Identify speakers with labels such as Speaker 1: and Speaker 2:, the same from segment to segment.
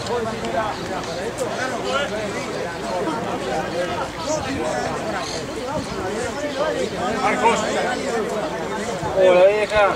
Speaker 1: Marcos. Hola vieja.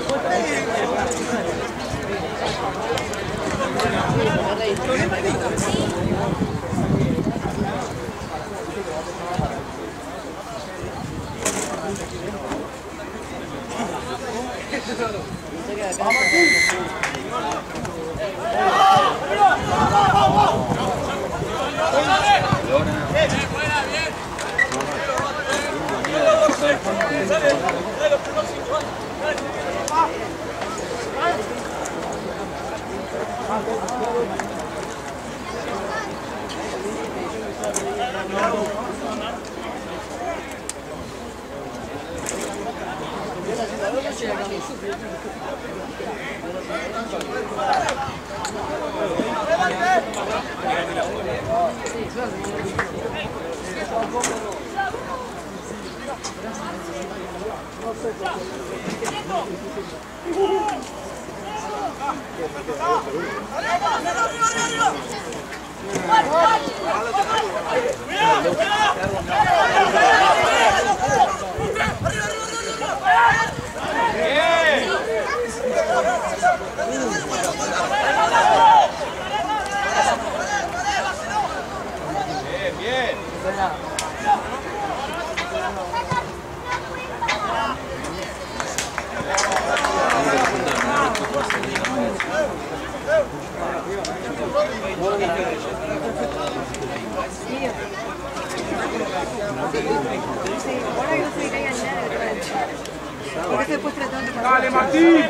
Speaker 2: Dale, Martín.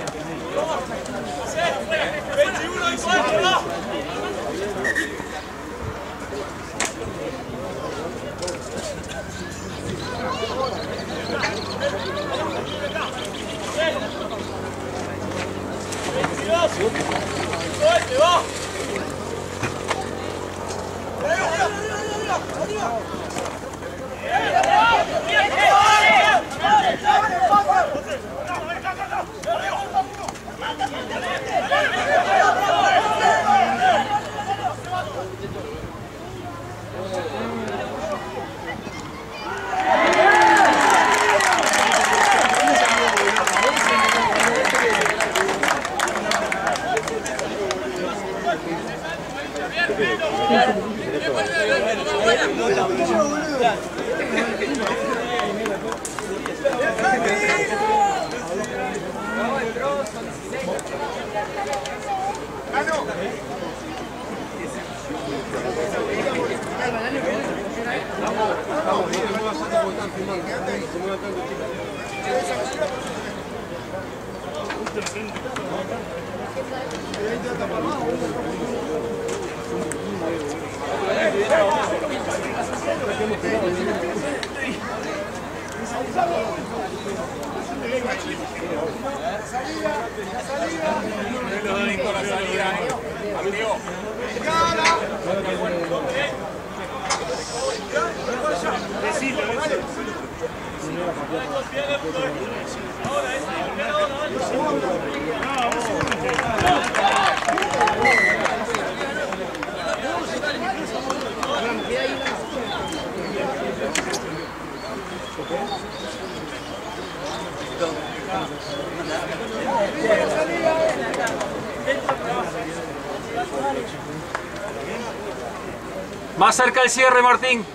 Speaker 1: Más cerca el cierre, Martín.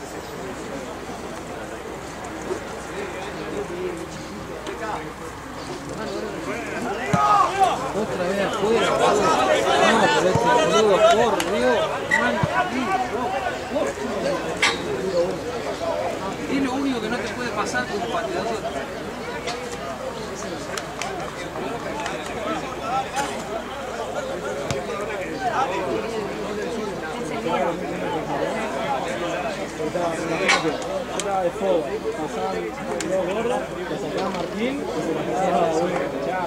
Speaker 3: Otra vez afuera, no, pero este boludo, por Dios, es lo único que no te puede pasar como pateador.
Speaker 4: Otra de fuego, pasaban dos gordos, le sacaban Martín y se la quedaba a uno pechado.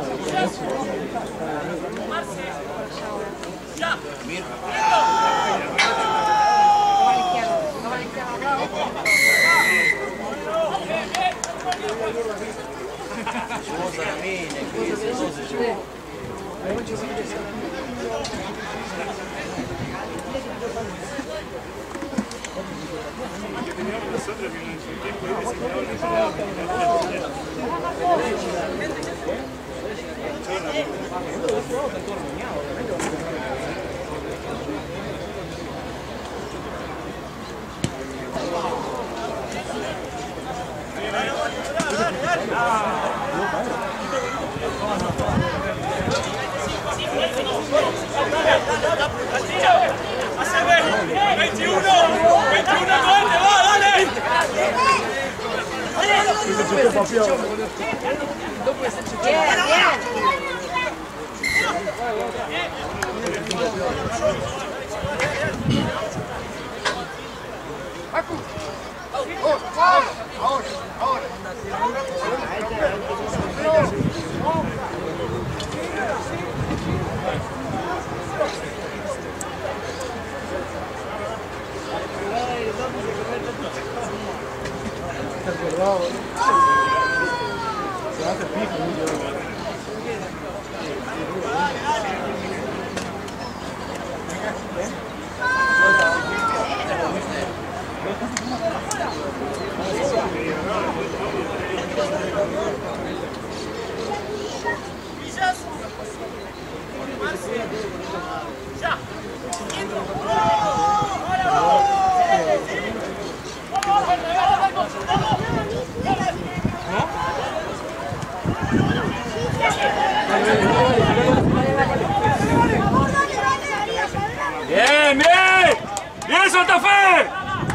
Speaker 1: ¡Bien, bien! ¡Bien, Santa Fe!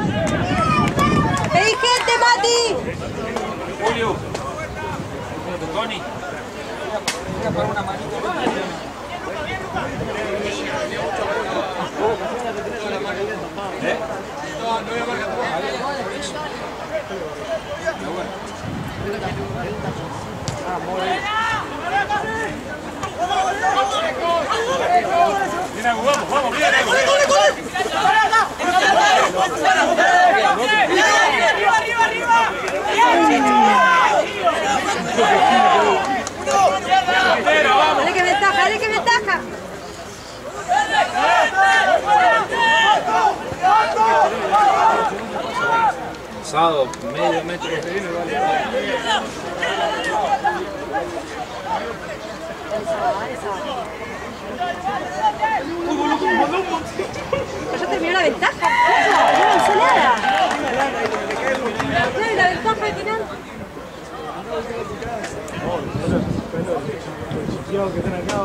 Speaker 2: ¡Ey, gente, Mati!
Speaker 1: Julio. Tony. Mira, vamos, bien.
Speaker 2: Dale que ventaja, dale que ventaja.
Speaker 3: Pasado, medio metro.
Speaker 2: Pero ya terminó la ventaja. No avanzó nada. No, y la ventaja al final.
Speaker 4: Que están acá,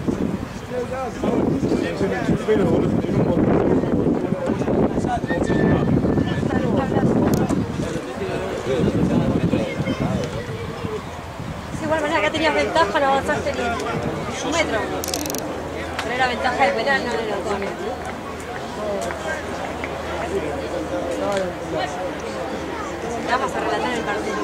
Speaker 2: De igual manera que tenías ventaja, no avanzaste ni un metro. Pero era ventaja de penal, no era todo. Vamos a relatar el partido.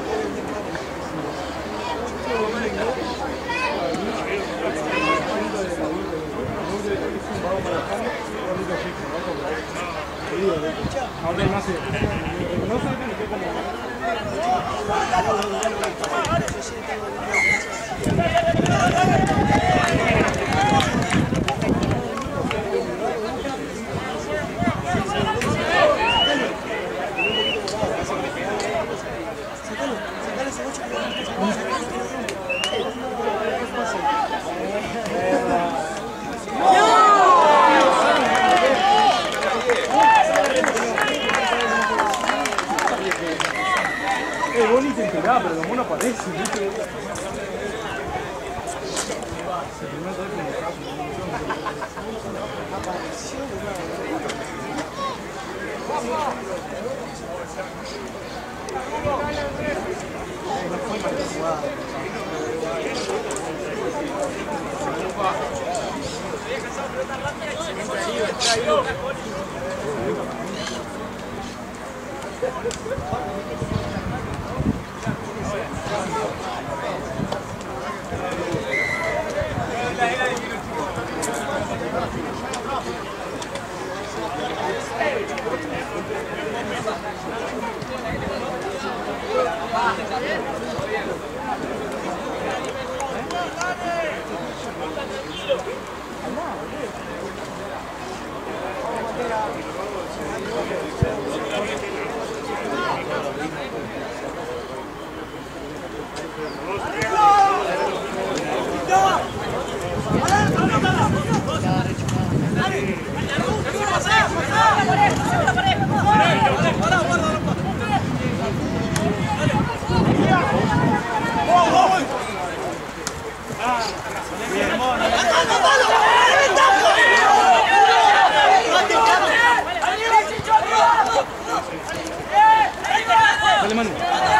Speaker 4: Vos ni te enterás, pero como no aparece, ¿viste? Dale, mano.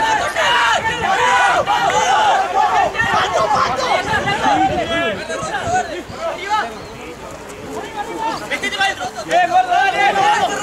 Speaker 1: ¡Bien, gordo, dale!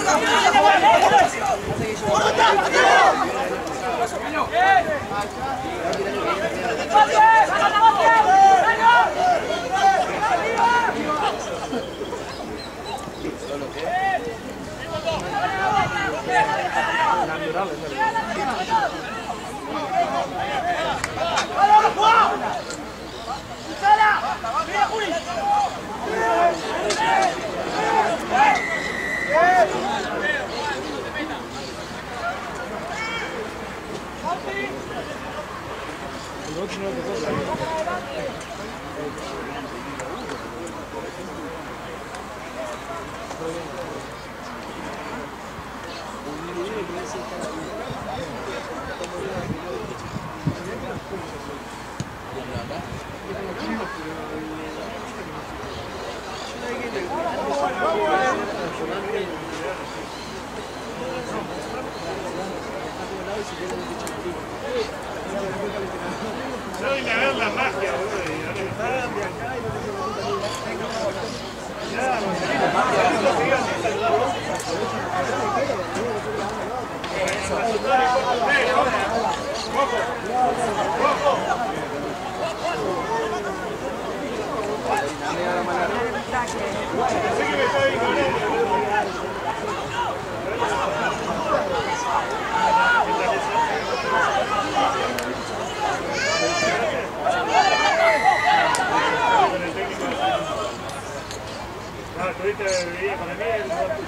Speaker 1: No vine a ver la magia, ¿Tuviste bebida con el miel?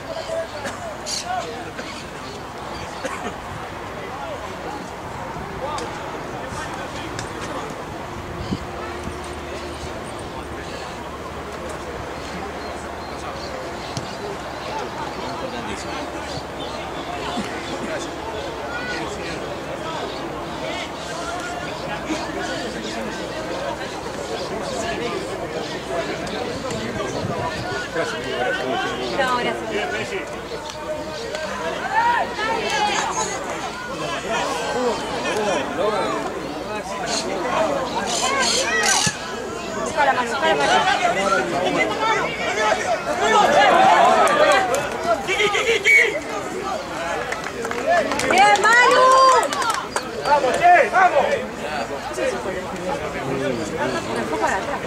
Speaker 2: No, gracias.
Speaker 1: Bien, Messi.
Speaker 2: Busca la mano, busca la mano. ¡Bien, Manu!
Speaker 1: ¡Vamos, che! ¡Vamos!
Speaker 2: ¿Me fue para atrás?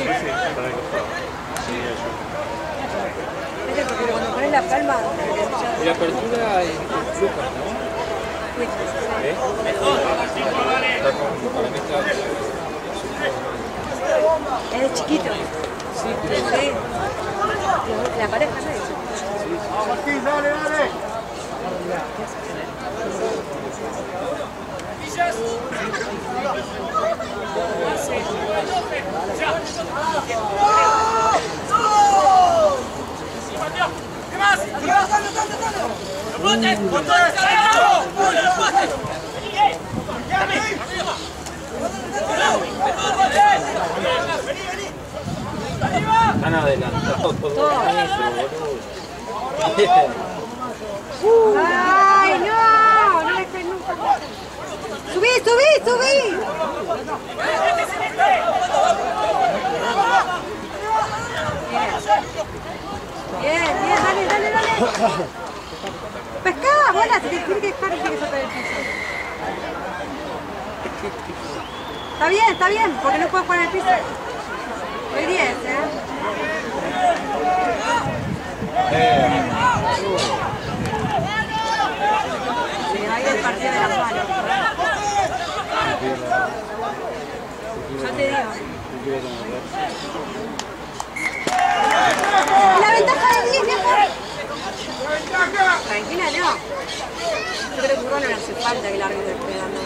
Speaker 2: Porque cuando pones la palma...
Speaker 3: Y la apertura en Lucas, ¿no? ¿Eh? Está como, para mí está...
Speaker 2: Es de chiquito. Sí. La pareja no es.
Speaker 1: ¡Vamos, Martín, dale, dale! ¿Qué más?
Speaker 3: Han adelantado todo eso, boludo.
Speaker 2: ¡Ay, no! No le estoy nunca. ¡Subí, subí, subí! Bien, bien, dale, dale, dale. Pescá, bola, se te tiene que dejar y tiene que sacar el piso. Está bien, porque no puedes jugar en el piso. Hoy 10, Se le va a ir el partido de las manos. Yo te digo. Mira que largo que estoy dando.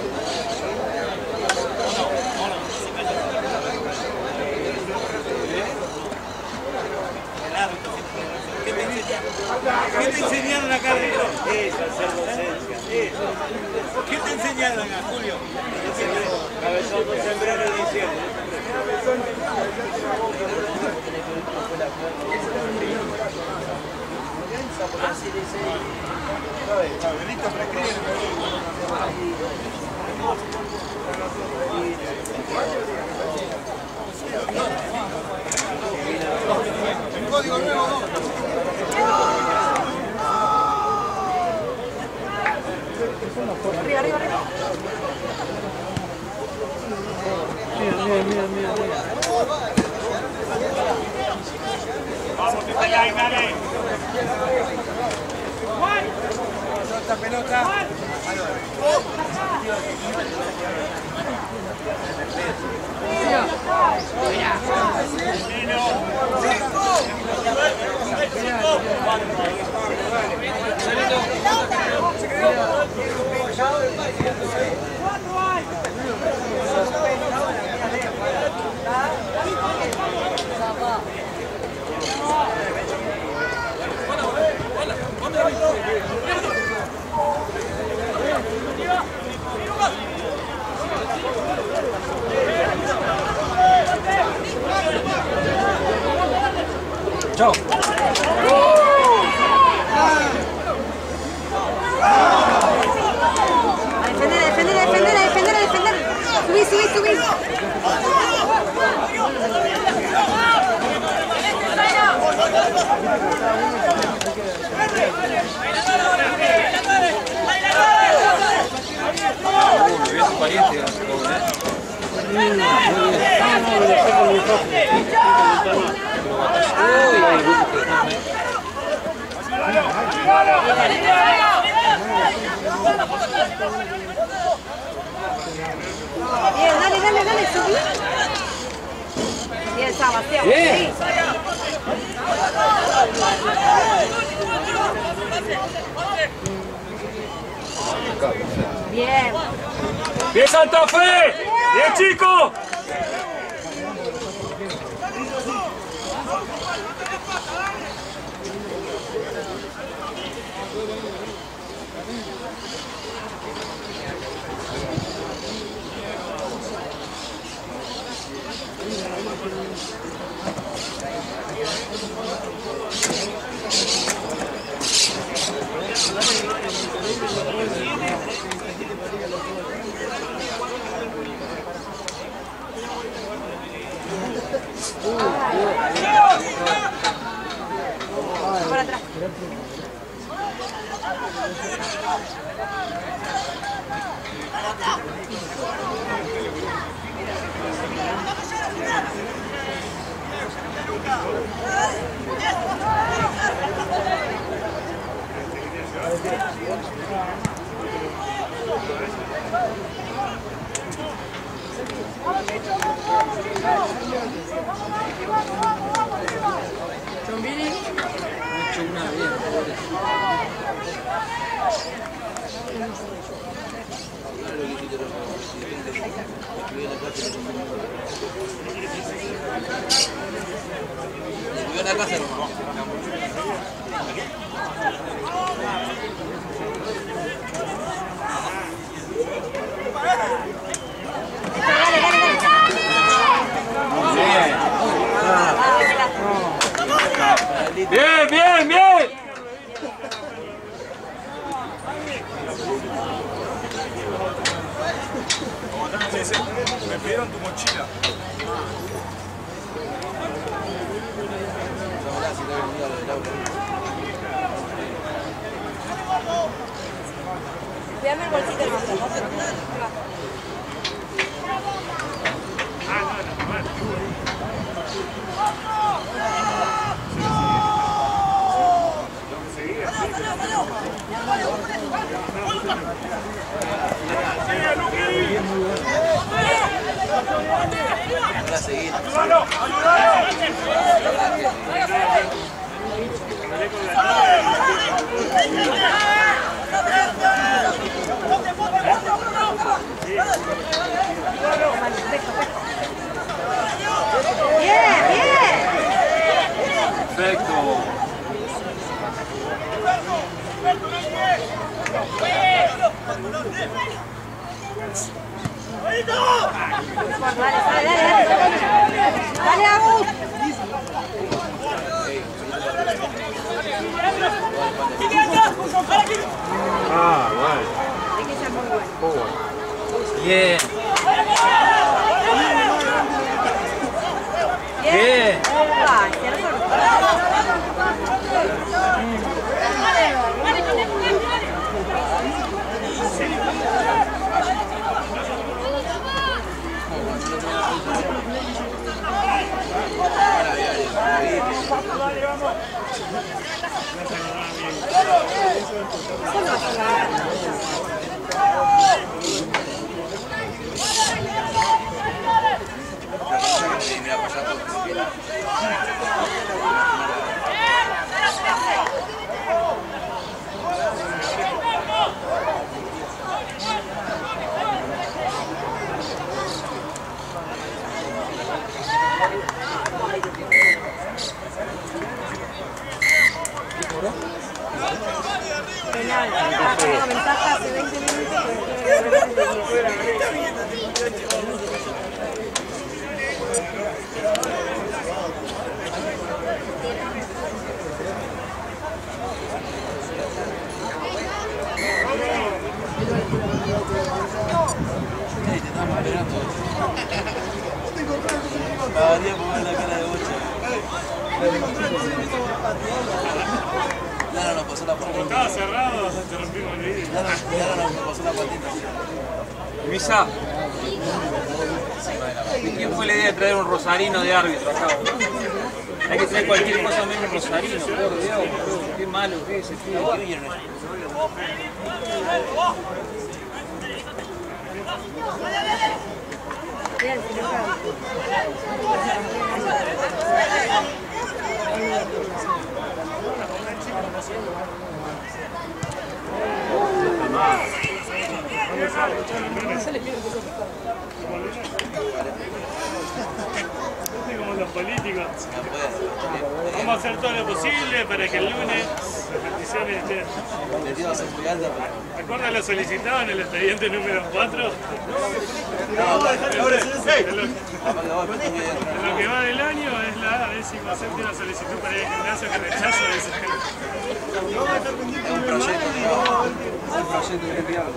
Speaker 5: ¿Qué te enseñaron acá adentro? Eso, hacer docencia. Eso. ¿Qué te enseñaron acá, Julio? Cabezón con sombrero y diciembre.
Speaker 1: Código nuevo 2.
Speaker 2: Arriba, arriba, arriba.
Speaker 4: Mira.
Speaker 1: Vamos, que está ahí, dale.
Speaker 5: Esta pelota.
Speaker 3: Chao.
Speaker 2: Defender. Subí.
Speaker 3: Bien su pariente.
Speaker 2: Bien, dale, subí. Bien, Sebastián.
Speaker 3: Bien.
Speaker 2: Bien.
Speaker 1: ¡Bien, Santa Fe! ¡Bien, chico!
Speaker 2: Para atrás.
Speaker 3: Hecho una bien, subió a la casa, hermano.
Speaker 1: ¡Bien!
Speaker 5: Me pidieron tu mochila.
Speaker 2: Cuídame el bolsito hermano.
Speaker 1: ¡Ayúdalo!
Speaker 3: Perfecto.
Speaker 2: Dale, Agus.
Speaker 1: Ah, bueno.
Speaker 2: Hay que ser muy bueno.
Speaker 1: Muy bueno.
Speaker 3: Bien.
Speaker 2: Bien. Ay, cierra solo. Penal, tengo ventaja hace 20 minutos, pero
Speaker 5: María, ponme la cara de bocha. Ya no nos pasó la patita.
Speaker 1: Estaba cerrado, se rompimos el vidrio.
Speaker 5: Ya no nos pasó la patita.
Speaker 3: Luisa. ¿Quién fue la idea de traer un rosarino de árbitro acá? Hay que traer cualquier cosa menos rosarino, por Dios. Qué malo que es ese tío.
Speaker 2: bien,
Speaker 1: Como los políticos. Vamos a hacer todo lo posible para que el lunes las peticiones estén. ¿Recuerdan lo solicitado en el expediente número 4? En lo que va del año es la 17ª solicitud para ir al gimnasio que rechazo de esa gente.
Speaker 5: Es un proyecto de diablo.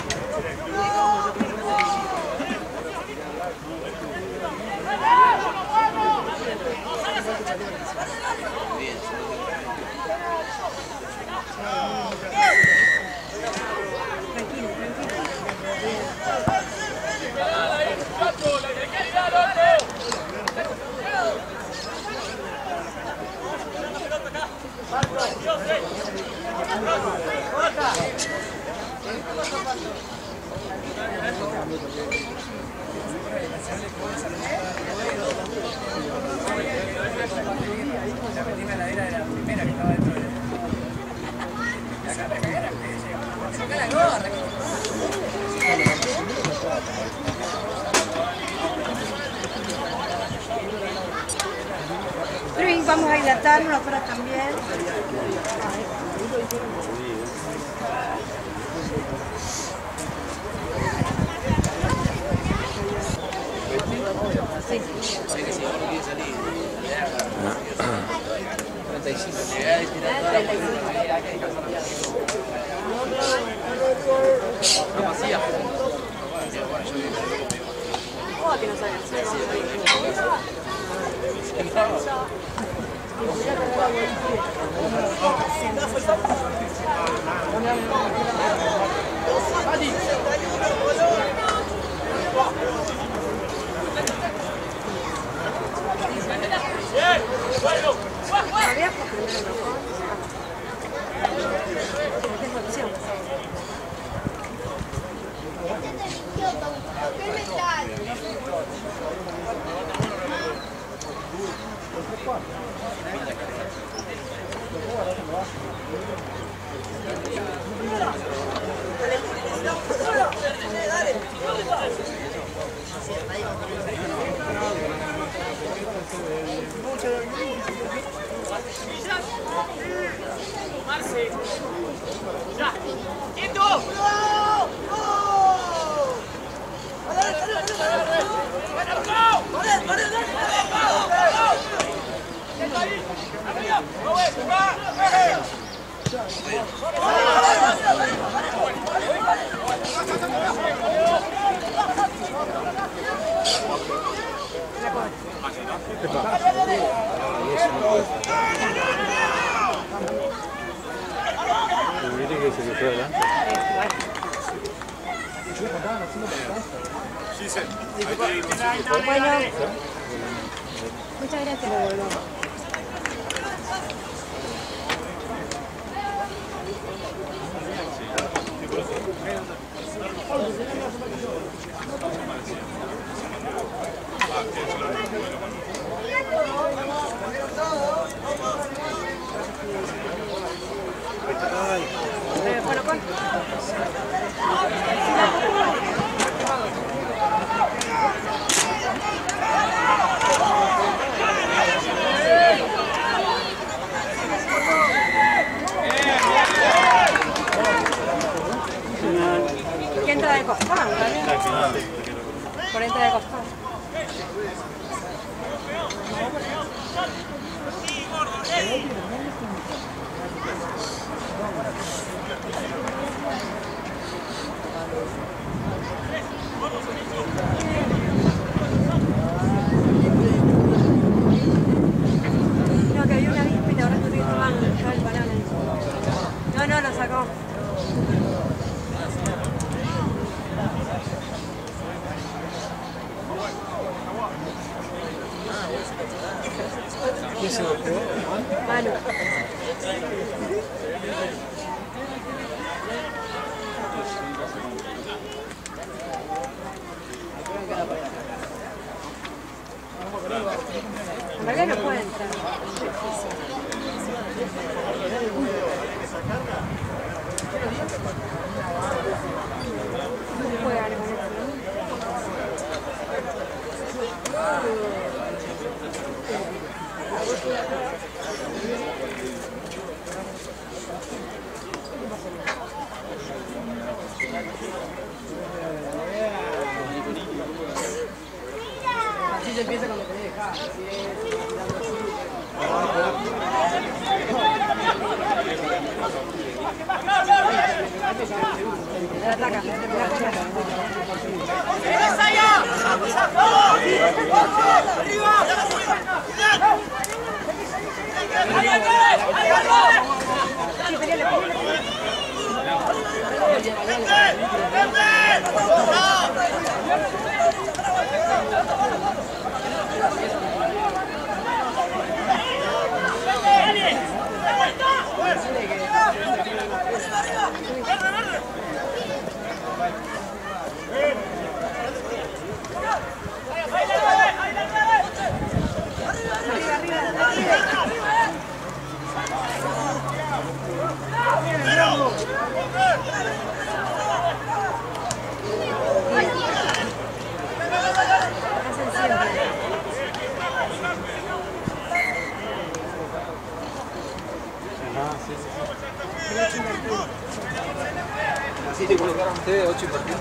Speaker 2: Luis, vamos a hidratarnos, nosotros también. Sí.
Speaker 3: 35. Vacía.
Speaker 2: Oh, que no sabes.
Speaker 3: Que se le fue adelante.
Speaker 2: Bueno, muchas gracias. Bueno, con. ¿Quién entra de costado? Por entra de costado. No, que había una avispa y ahora estoy tomando el banano. No, lo sacó.
Speaker 3: ¿Quién se golpeó?
Speaker 2: Manu. ¿Por qué no puede entrar? No puede ganar con esto, ¿no?
Speaker 4: Así se empieza cuando te deja.
Speaker 2: Ataca.
Speaker 3: Así te colocaron ustedes 8 partidos.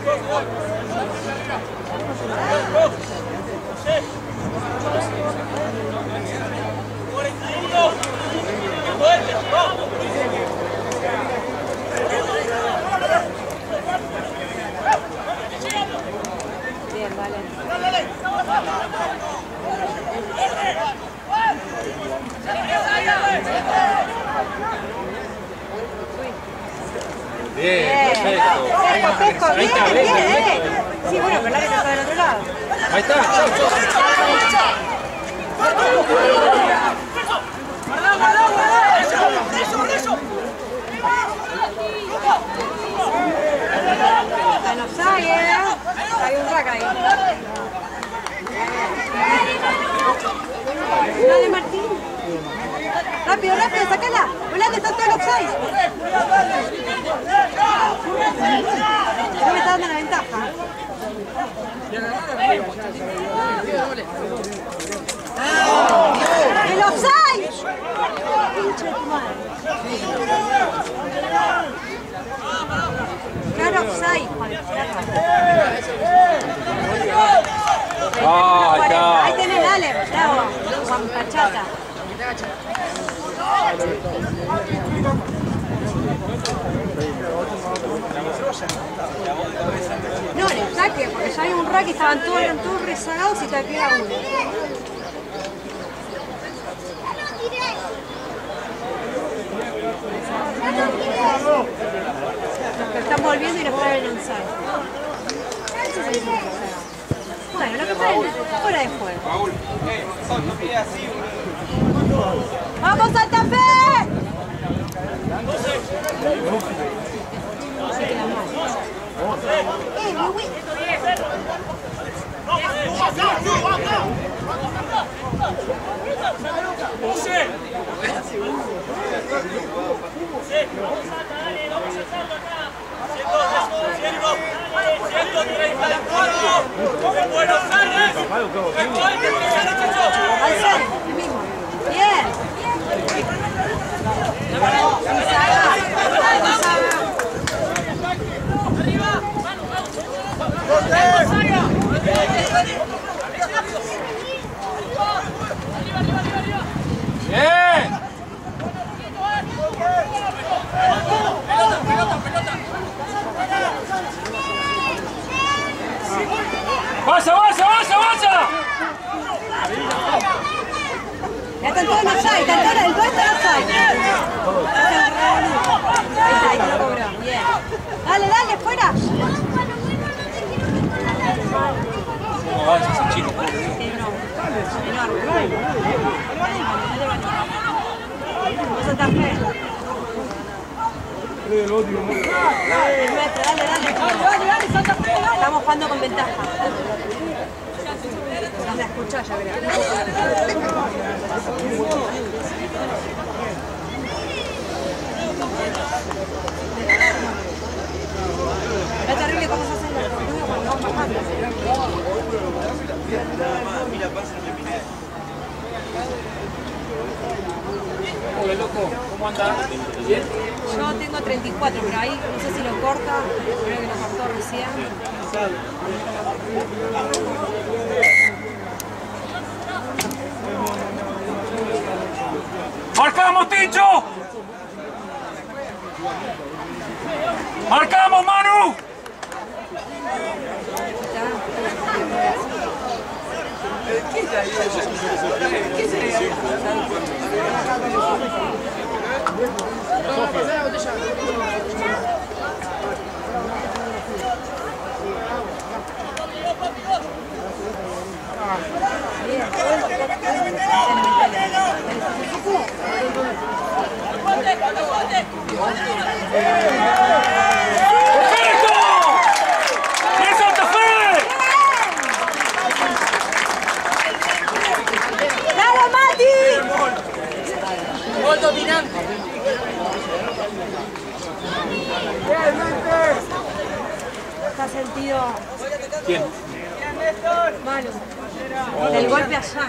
Speaker 2: Bien, vale.
Speaker 3: Bien, perfecto.
Speaker 2: Fresco,
Speaker 3: Ahí
Speaker 2: bien,
Speaker 3: está,
Speaker 2: bien,
Speaker 3: bien,
Speaker 2: bien. Sí, bueno, pero la que está del otro lado.
Speaker 3: Ahí está, chau, chau.
Speaker 2: Está en offside, hay un rack ahí. Dale, Martín. Rápido, rápido, sacala. Volante, está todo el offside. No me está dando la ventaja. ¡El offside! ¡Pinche de tu madre! Claro, offside, Juan.
Speaker 3: Ah, ahí está.
Speaker 2: Ahí tenés, dale, bravo. Juan Pachata. No, en el saque, porque ya hay un rack y eran todos rezagados y te queda uno. Los que están volviendo y los traen en onside. Bueno, lo que traen fuera de juego. ¡Vamos, Santa Fe! Se queda mal. Bien.
Speaker 3: Bien. ¡Vaya, vaya, vaya, vaya!
Speaker 2: Ya están todos en offside, están todos en offside. Ahí está, lo cobró. Bien. Dale, dale, fuera.
Speaker 3: ¿Cómo va ese chico?
Speaker 2: Enorme. Santa Fe. Dale, Santa Fe. Estamos jugando con ventaja. No la escuchás, ya creo. Es terrible cómo se hacen las tortugas cuando van bajando.
Speaker 3: Hola, loco, ¿cómo andás? ¿Bien?
Speaker 2: Yo tengo 34, pero ahí no sé si lo corta, creo que lo cortó recién.
Speaker 3: ¡Marcamos, Tincho! ¡Marcamos, Manu! ¡Perfecto! ¡Bien, Santa Fe!
Speaker 2: ¡Dale, Mati!
Speaker 4: Gol dominante.
Speaker 2: Está sentido
Speaker 3: ¿Quién?
Speaker 2: Manu. Del golpe allá.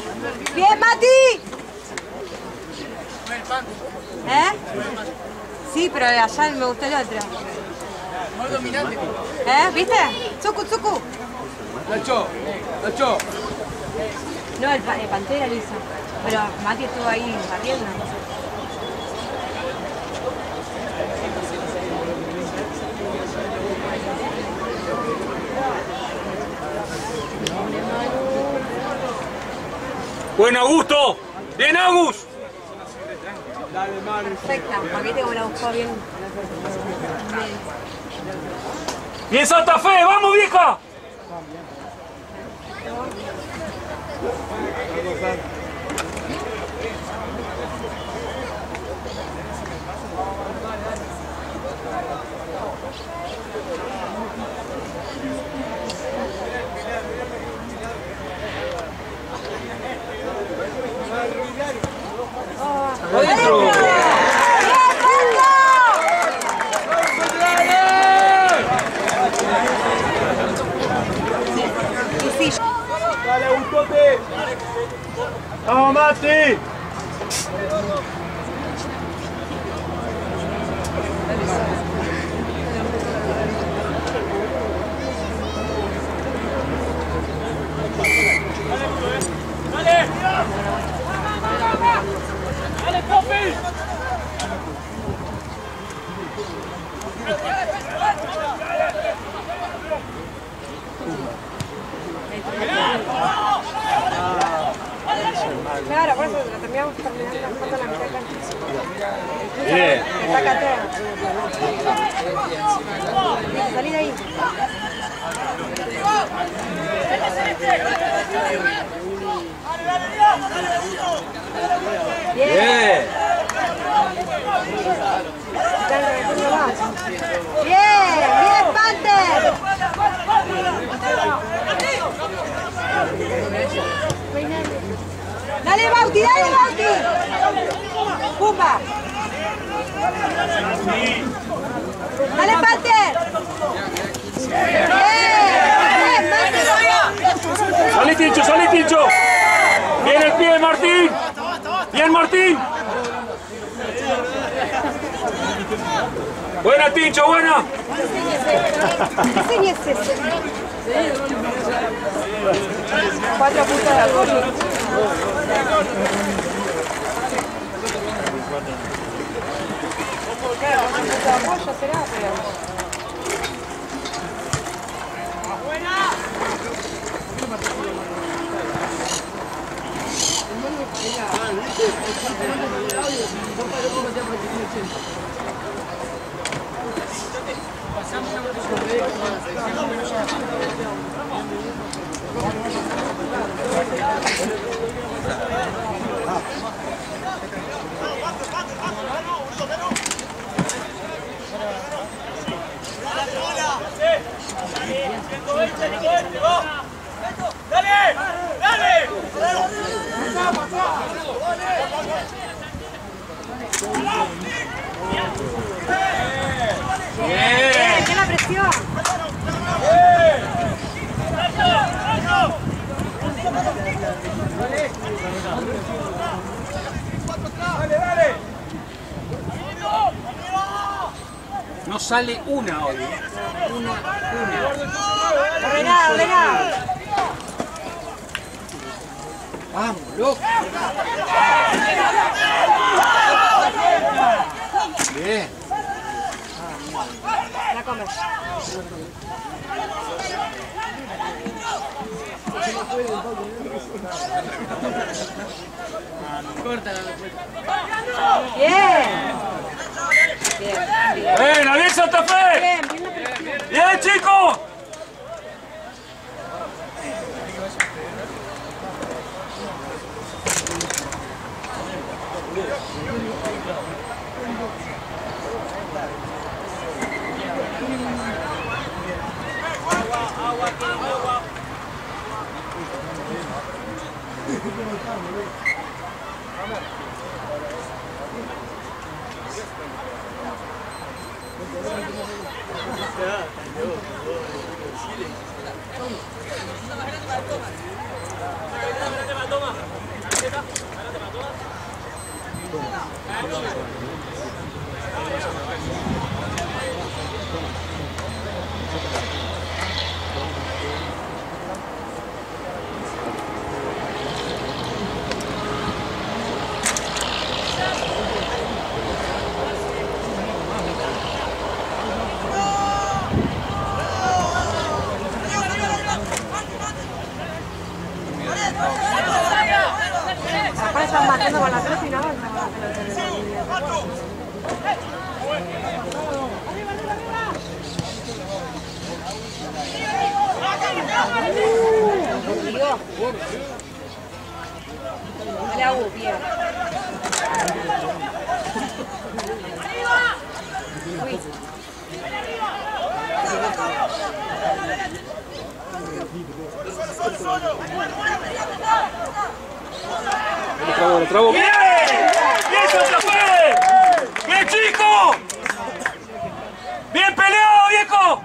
Speaker 2: ¡Bien, Mati! ¿Eh? Sí, pero allá me gustó el otro.
Speaker 3: Muy dominante.
Speaker 2: ¿Viste? Tsuku, tsuku.
Speaker 3: Nacho, Nacho.
Speaker 2: No, el Pantera lo hizo. Pero Mati estuvo ahí barriendo.
Speaker 6: Buen Augusto. Bien, Agus.
Speaker 2: Perfecta, porque viste cómo la buscó bien.
Speaker 6: Bien, Santa Fe. ¡Vamos, vieja! ¡Adentro!
Speaker 1: ¡Dale, Gustote! ¡Vamos, Mati! ¡Dale, Popi!
Speaker 2: Claro, por eso lo terminamos terminando falta la mitad de cancha.
Speaker 6: Bien.
Speaker 2: Saca todo. Salí de ahí. Bien.
Speaker 6: Bien.
Speaker 2: Bien, bien, Panther. Dale, Bauti, dale, Bauti. Pumba. Dale, Panther. Bien, Panther.
Speaker 6: Salí, Tincho, salí, Tincho. Bien el pie, Martín. Bien, Martín. Buena, Tincho, buena.
Speaker 2: Enséñese. 4 puntos de apoyo. Apoyo será, pero... ¡Qué la presión!
Speaker 3: No sale una hoy. Una.
Speaker 2: Ordenado, ordenado.
Speaker 3: Vamos, loco. Bien.
Speaker 2: La comes. Bien.
Speaker 6: Bien, bien, Santa Fe.
Speaker 2: Bien.
Speaker 6: Bien, chicos.
Speaker 2: La U, bien. Uy.
Speaker 3: Lo trabo.
Speaker 6: ¡Bien! ¡Bien, Santa Fe! ¡Bien, chico! ¡Bien peleado, viejo!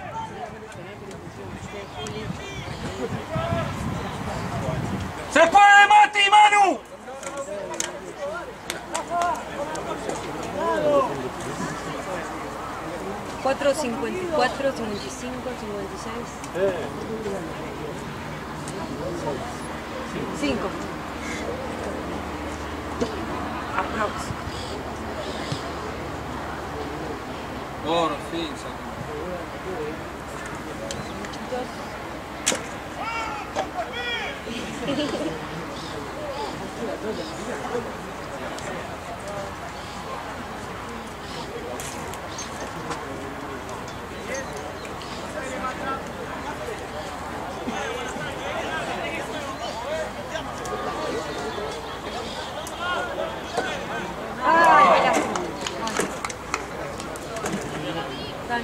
Speaker 6: ¡Se puede, Mati, Manu!
Speaker 2: Cuatro, 54, 55, 56. 5. Aprox.
Speaker 3: Por fin sacó.
Speaker 2: Ay, qué lástima. Dale.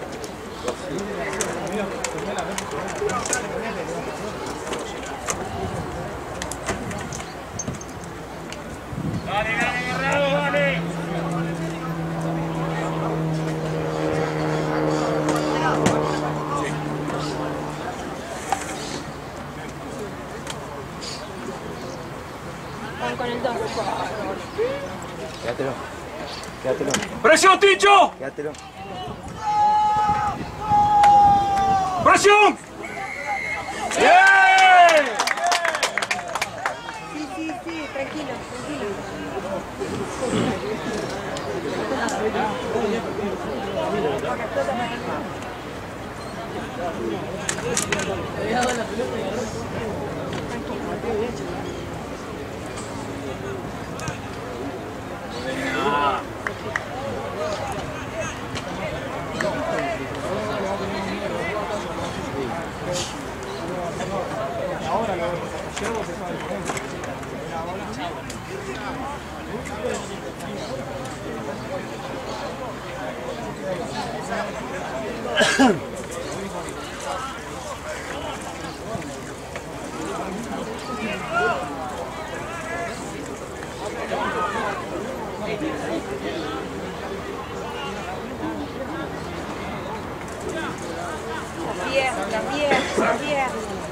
Speaker 1: Dale, agarrado, dale.
Speaker 2: Van con el 2.
Speaker 7: Quédatelo. Quédatelo.
Speaker 6: ¡Presión, Ticho!
Speaker 7: Quédatelo.
Speaker 6: ¡Presión! ¡Bien!
Speaker 2: Sí, tranquilo, tranquilo. La pierna.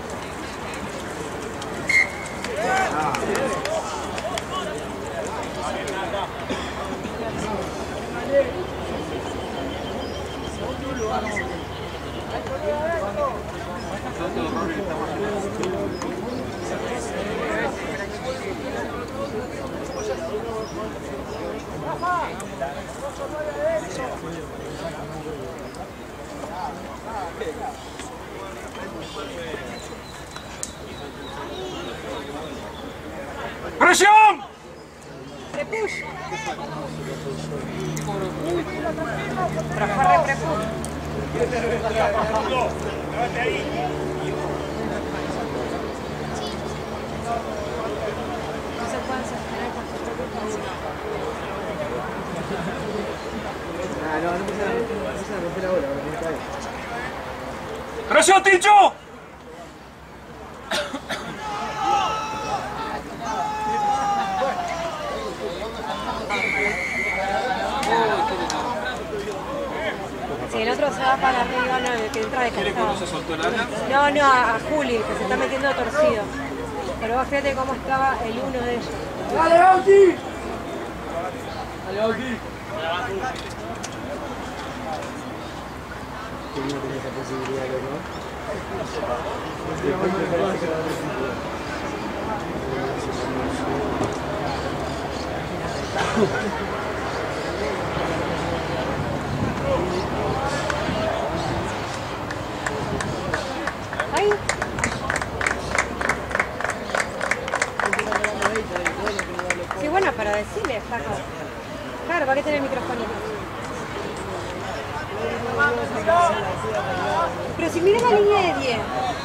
Speaker 6: ¡Presión!
Speaker 2: Repush. Trabajar repush. No se pueden sostener con su propio peso.
Speaker 4: No empieza a romper la bola, ahora está ahí.
Speaker 6: ¡Presión, Ticho!
Speaker 2: Si el otro se va para arriba, no, el que entra descansado.
Speaker 3: ¿No se soltó el ala?
Speaker 2: No, a Juli, que se está metiendo torcido. Pero vos fíjate cómo estaba el uno de ellos.
Speaker 4: ¡Dale, Auti! ¡Dale, Auti!
Speaker 7: Que no tenía esa posibilidad, ¿no?
Speaker 2: Ahí. Sí, bueno, para decirle, flaco. Claro, ¿para qué tener el micrófono? Pero si mira la línea de 10.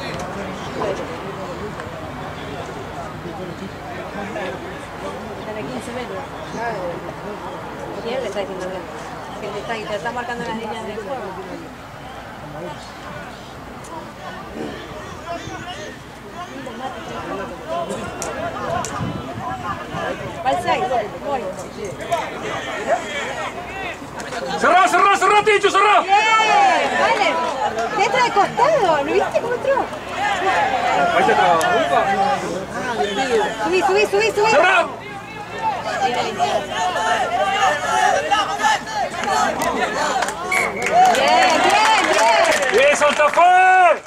Speaker 2: Están a 15 metros. ¿Quién le está diciendo que te está marcando las líneas del juego? Va al 6, voy.
Speaker 6: Cerrá, cerrá, cerrá, Ticho, cerrá.
Speaker 2: Bien, vale. Te entra de costado, ¿no viste cómo entró?
Speaker 3: Ahí te traba.
Speaker 2: Subí, subí, subí, subí.
Speaker 6: Cerrá.
Speaker 2: Bien, bien, bien.
Speaker 6: Bien, Santa Fe.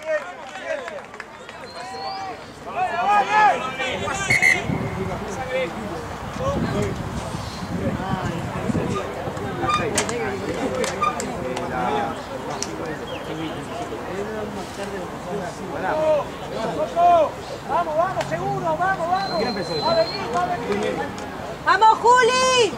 Speaker 4: Vamos, vamos, seguro, vamos, vamos. ¿Quién empezó? Va a venir, va a venir.
Speaker 2: ¡Vamos, Juli!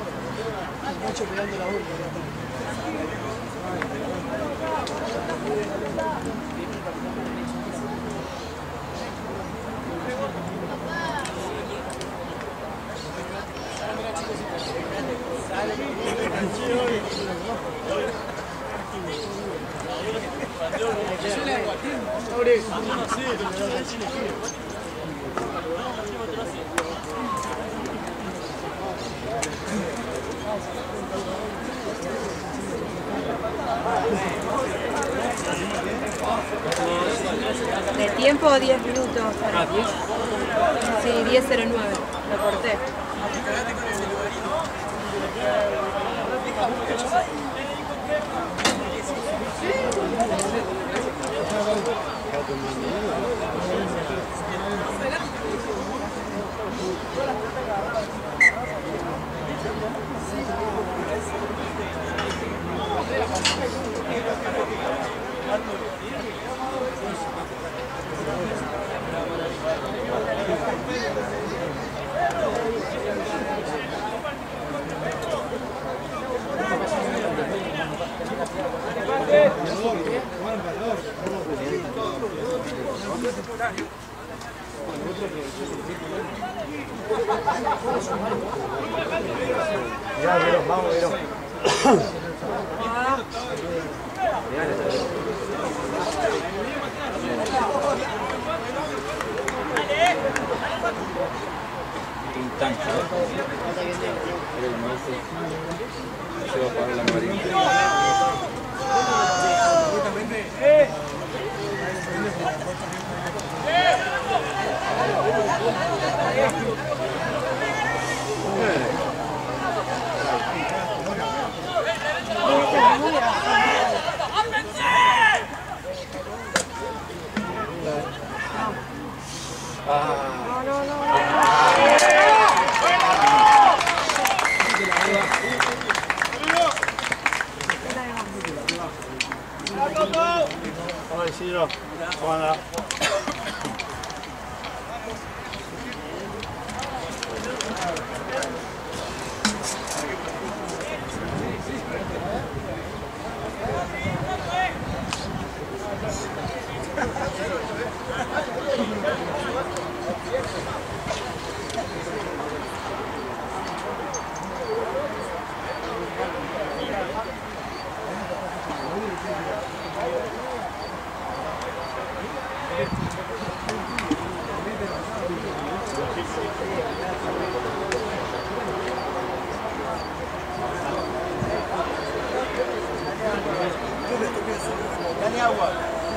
Speaker 2: De tiempo 10 minutos.
Speaker 3: Ah, 10.
Speaker 2: Sí, 10:09. Lo corté.
Speaker 7: Ya, Verón, vamos, Verón.
Speaker 3: Un tanque. Pero el maestro se va a parar la marina.
Speaker 1: Vamos, Isidro. ¿Cómo anda?
Speaker 5: Dale agua.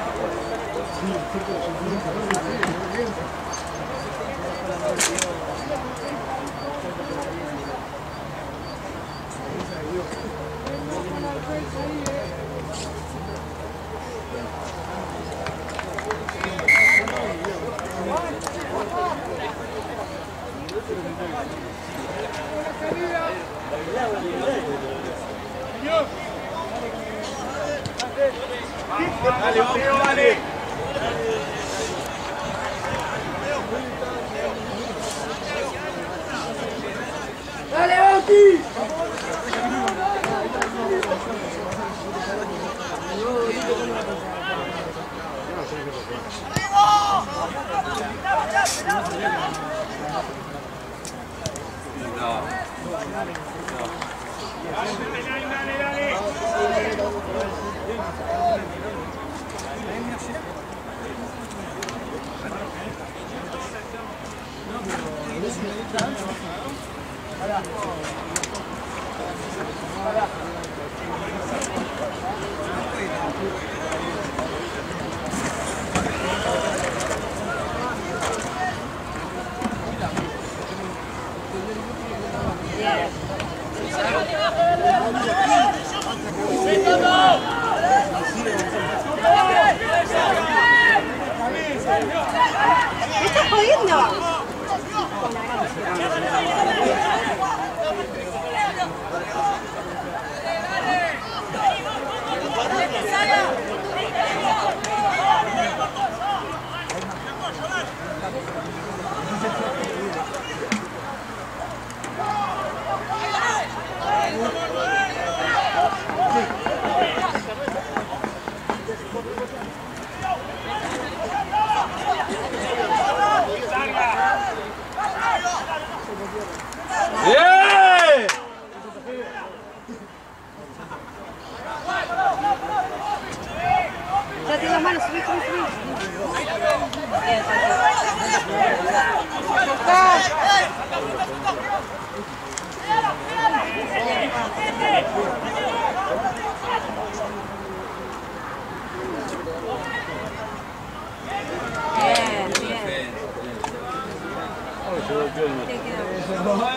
Speaker 5: Dale, Mateo, dale.
Speaker 4: ¡Dale, Bauti!
Speaker 2: ¿Me estás jodiendo?
Speaker 6: ¡Bien!
Speaker 2: Ya tengo las manos, subí. Bien, bien. Te quedó.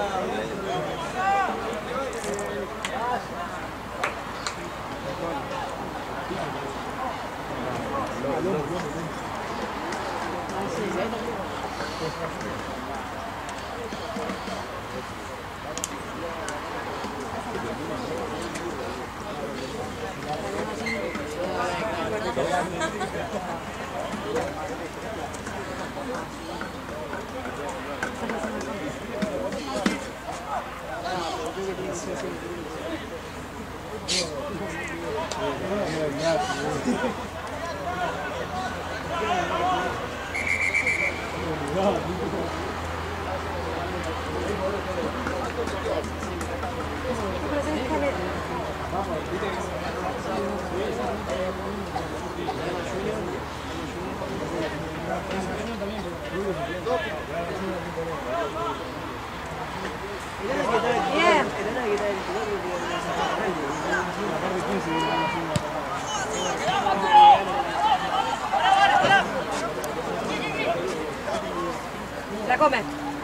Speaker 2: La come.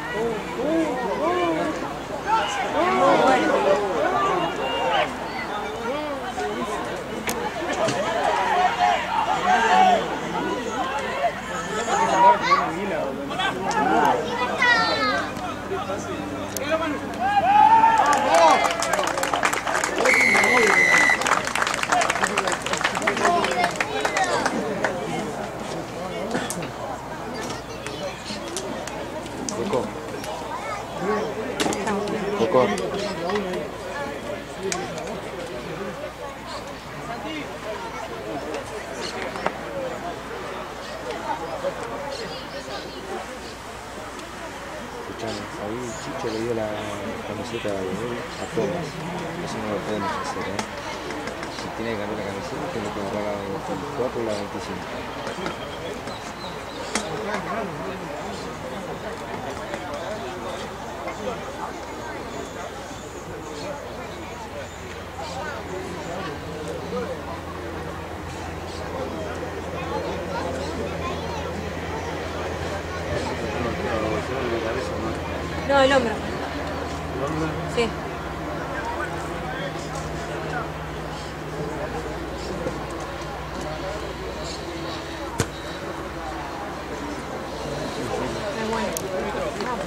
Speaker 2: Muy bueno.
Speaker 3: Coco. Ahí Chicho le dio la camiseta de él a Thomas. Eso no lo podemos hacer, ¿eh? Si tiene que cambiar la camiseta, tiene que comprar la 24 o la 25.
Speaker 2: No, el hombro. Sí. Es bueno.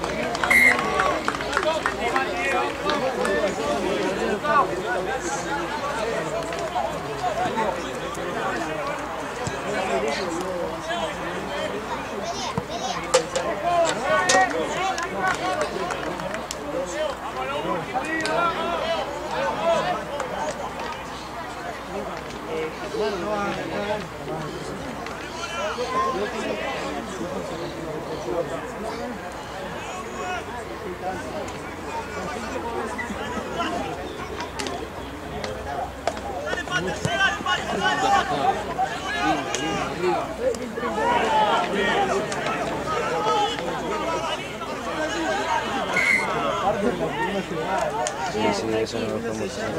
Speaker 5: ¡Dale, Pate, pégale!
Speaker 3: Sí, sí, eso no lo podemos hacer.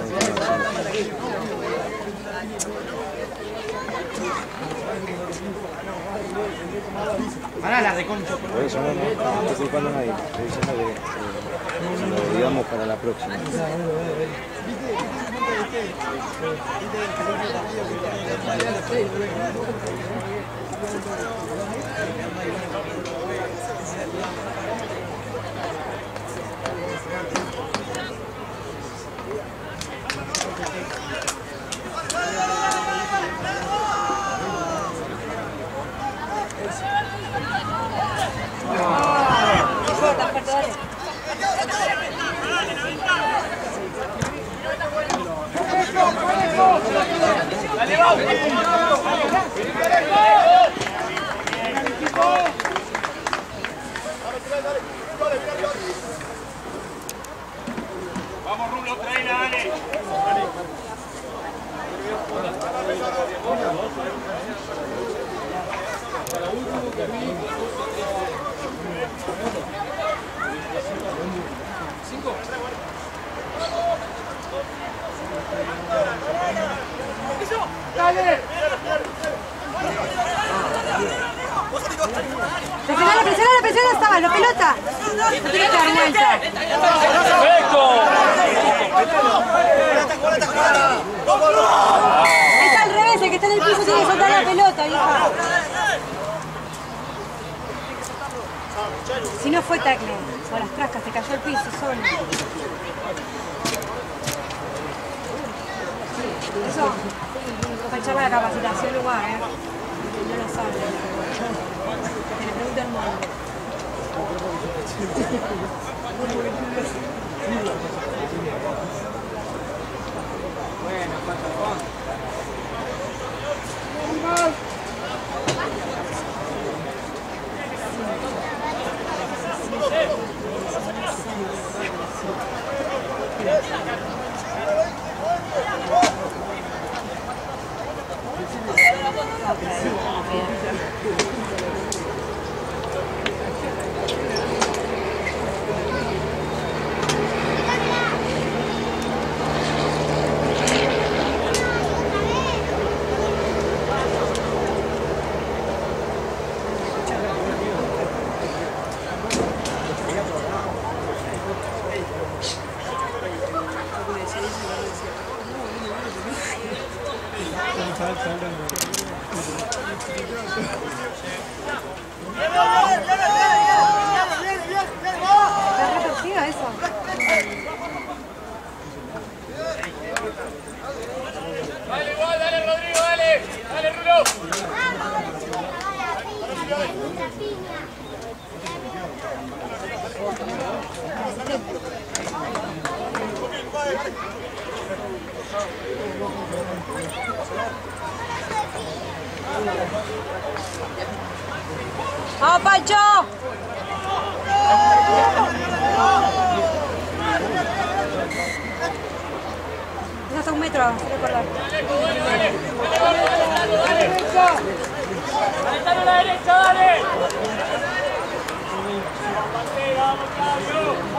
Speaker 4: Pará la reconcha.
Speaker 3: Por eso no estoy culpando a nadie. Estoy diciendo que lo digamos para la próxima.
Speaker 6: Vamos, Rulo, traela, dale.
Speaker 2: ¡Dale! Presiona, estaba, la pelota. No tiene que dar vuelta.
Speaker 6: ¡Perfecto!
Speaker 2: Está al revés, el que está en el piso tiene que soltar la pelota, vieja. Si no fue tackle, o las trascas, se cayó el piso solo. Eso, para echarle la capacitación igual, no lo sabe. Que le pregunte al mundo.
Speaker 4: Bueno, Patapón.
Speaker 2: ¿Está retorcido eso?
Speaker 6: Dale, igual, dale, Rodrigo, dale. Dale, Rulo.
Speaker 2: ¡Vamos, Pancho! Es hasta un metro, se le cortar.
Speaker 6: Dale, a la derecha, dale. Vamos, Claudio.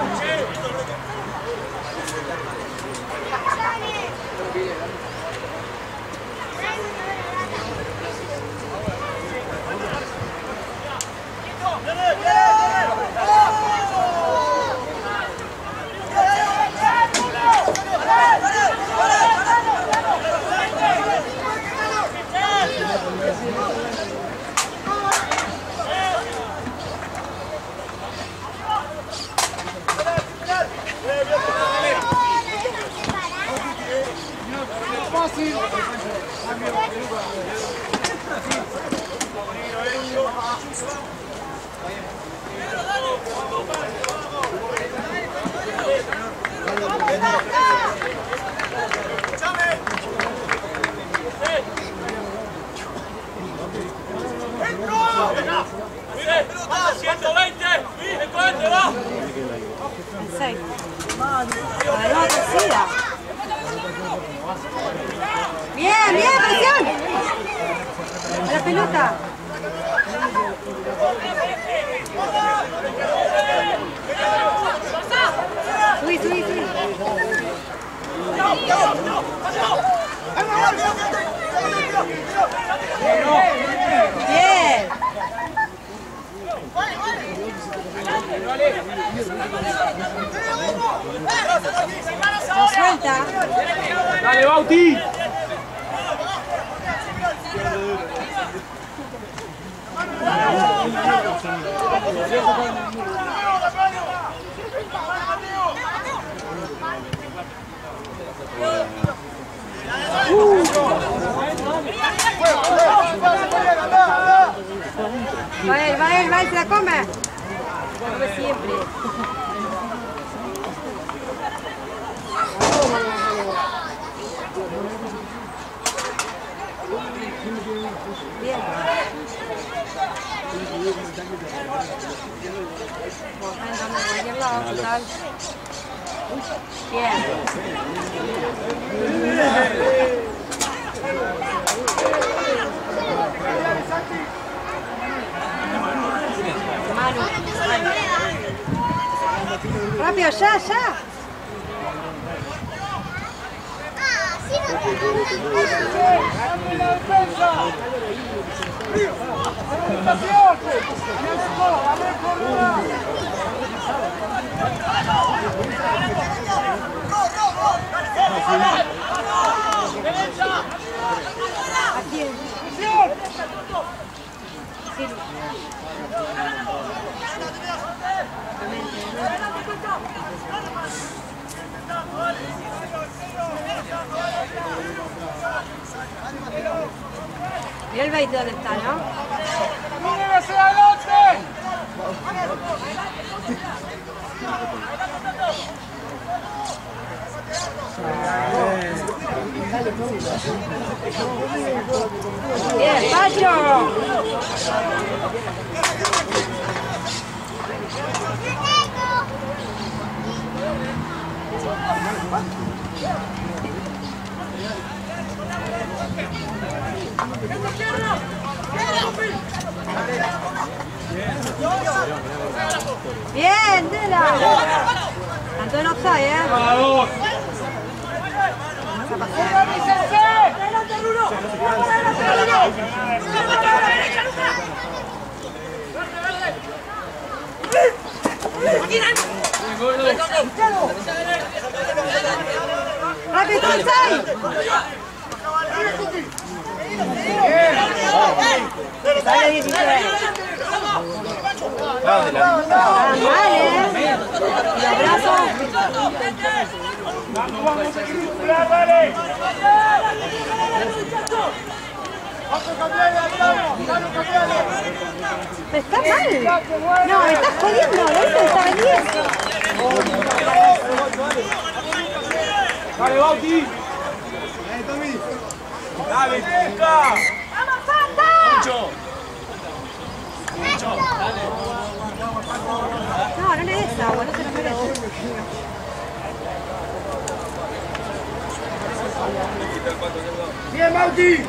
Speaker 2: Bien, bien, pelota. Subí, subí, subí. Bien. No suelta.
Speaker 6: Dale, Bauti.
Speaker 2: Va él, se la come. Come siempre. Bien. Vamos a cualquier lado, total. Bien. Manu. Rápido, ya, ya. Mira el baile dónde está, ¿no? Bien, Pacho. Bien, Dela. Tanto en offside, ¿eh?
Speaker 6: Vamos.
Speaker 2: ¡Rápido, offside! Sale 16. Mal, los brazos.
Speaker 6: Vamos a circular, dale.
Speaker 2: Está mal. No, me estás jodiendo. Eso está bien.
Speaker 6: Dale, Bauti. Dale, Tuca.
Speaker 2: ¡Vamos, Santa!
Speaker 6: Mucho.
Speaker 2: No, no le des agua, no se lo merece.
Speaker 6: Bien, Bauti.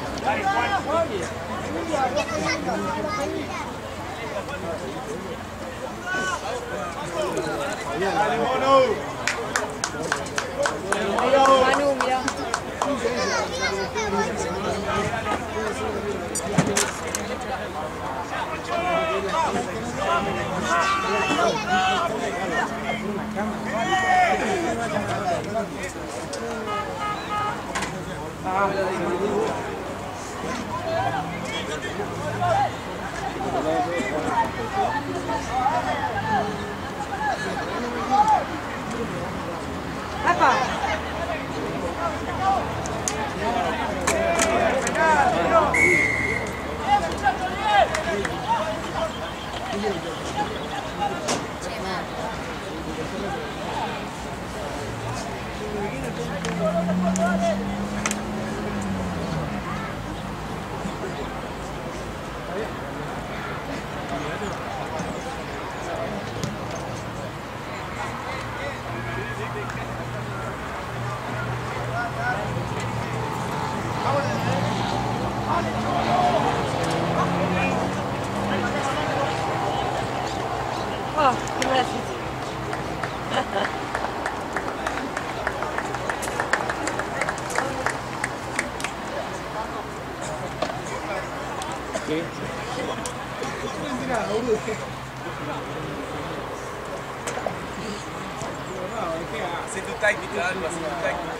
Speaker 6: Dale, Mono.
Speaker 2: Manu, mira. Rafa.
Speaker 4: ¿Qué?
Speaker 5: Sei tu técnico, Alba, sei tu técnico.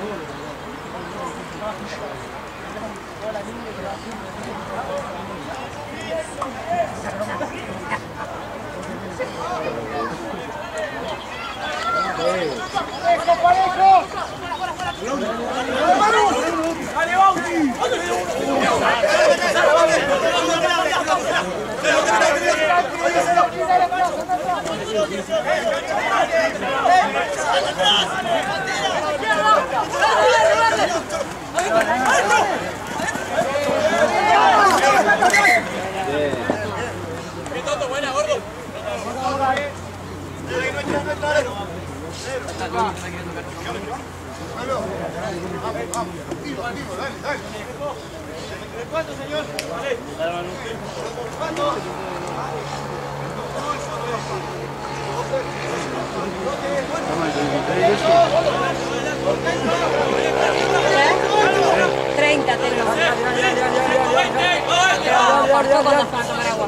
Speaker 5: Buena, gordo. ¿Cuánto, señor? ¿Cuánto?
Speaker 2: 30 tengo. Por poco nos van a tomar agua.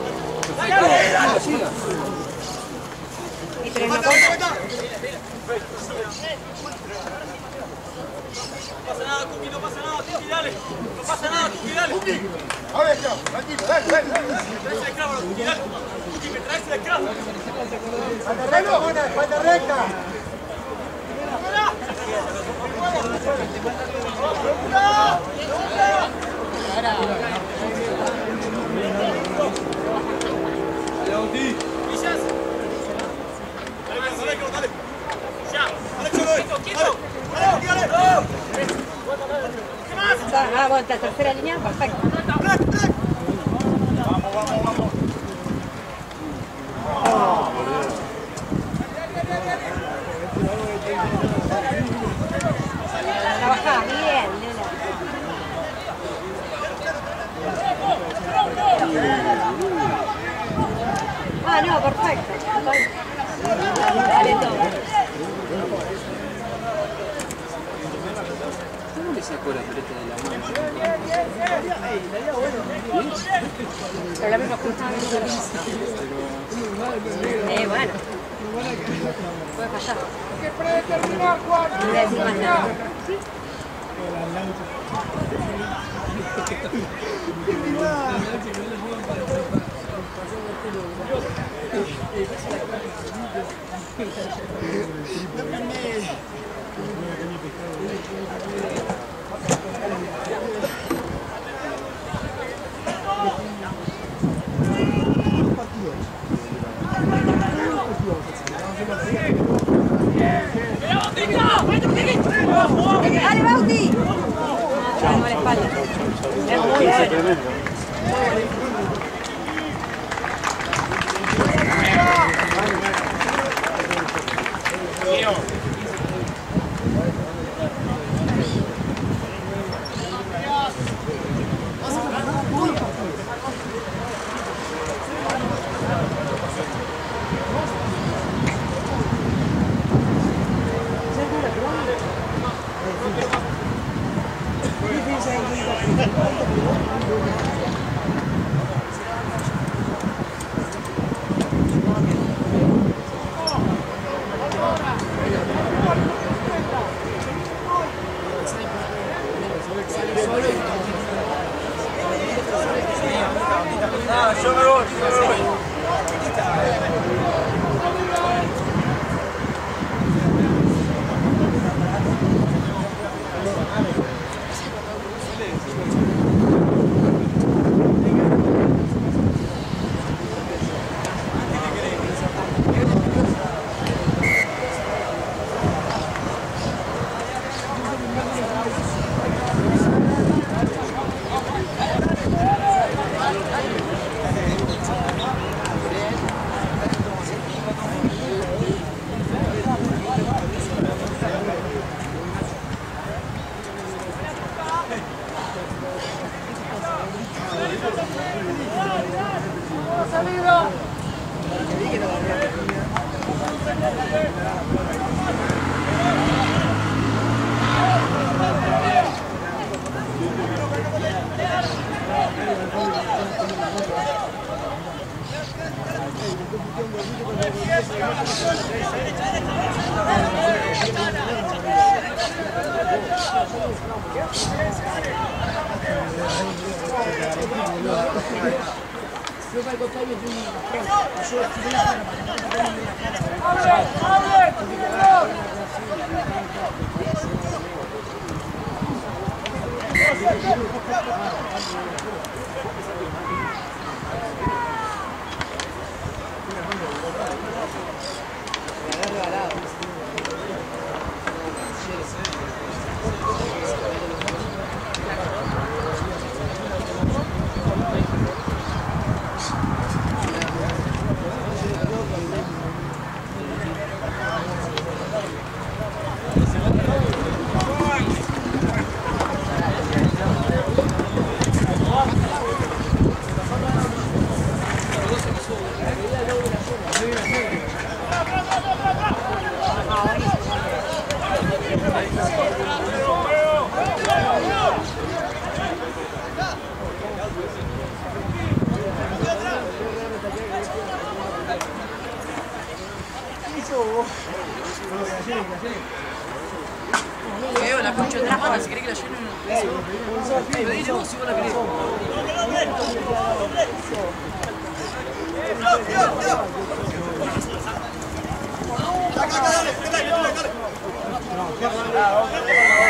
Speaker 2: Y tres no contan.
Speaker 5: No pasa nada, Cookie, no pasa nada, Cookie, dale. No pasa nada, Cookie, dale.
Speaker 7: Ahora está, tranquilo, dale.
Speaker 5: Traes el esclavo, Cookie, dale. Cookie, me traes el esclavo.
Speaker 7: Falta recta.
Speaker 5: Villas. Dale. Ya. Dale, Cholo. Quieto. Dale. ¿Qué más?
Speaker 2: Ah, bueno, la tercera línea, perfecto.
Speaker 7: Vamos.
Speaker 2: Trabajá, bien, nena. Ah, no, perfecto. Dale todo.
Speaker 3: ¿Cómo le sacó la pelota de la mano?
Speaker 2: Pero la misma justa. Bueno. Puede fallar.
Speaker 7: ¡Que predeterminar, Juan!
Speaker 2: No voy a decir más nada. ¡Dale, Bauti! No le espalda. Es muy bueno.
Speaker 5: Yo me voy.
Speaker 2: Veo la concha de la mano, si querés que la llenen. Lo dice vos si vos la querés.
Speaker 7: Dale,